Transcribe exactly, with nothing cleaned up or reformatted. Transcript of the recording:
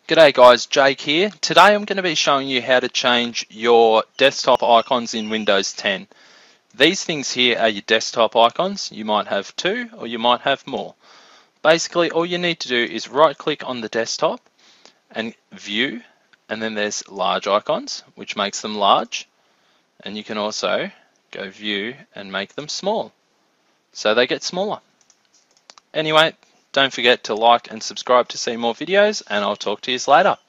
G'day guys, Jake here. Today I'm going to be showing you how to change your desktop icons in Windows ten. These things here are your desktop icons. You might have two or you might have more. Basically all you need to do is right click on the desktop and view, and then there's large icons which makes them large, and you can also go view and make them small so they get smaller. Anyway, don't forget to like and subscribe to see more videos, and I'll talk to you later.